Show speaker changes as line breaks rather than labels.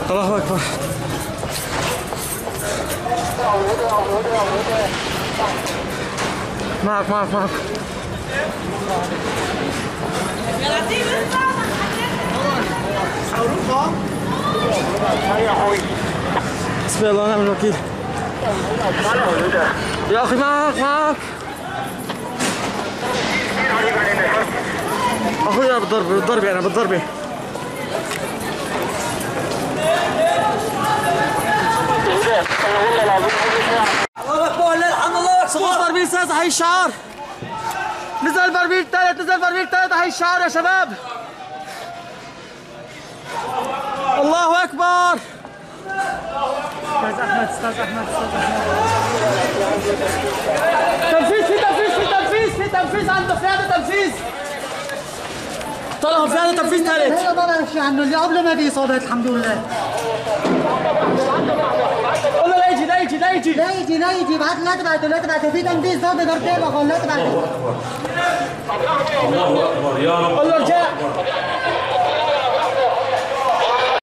الله اكبر. معك معك معك. حسبي الله ونعم الوكيل. يا اخي معك معك. اخويا بالضربة انا بالضربة.
الله اكبر الحمد لله.
سقط برميل ثالث حي الشعار. نزل برميل ثالث نزل برميل ثالث حي الشعار يا شباب. الله اكبر.
استاذ احمد استاذ احمد استاذ احمد.
تنفيذ في تنفيذ في تنفيذ في تنفيذ عند قيادة تنفيذ. طلعوا قيادة تنفيذ ثالث.
لا ما بعرف شيء عنه اللي قبله ما في اصابات الحمد لله.
قول له لا يجي لا يجي لا يجي
لا يجي لا يجي بعد لا تبعته في تنفيذ ضربه ضربتين لا تبعته.
الله اكبر يا رب.
قول له ارجع.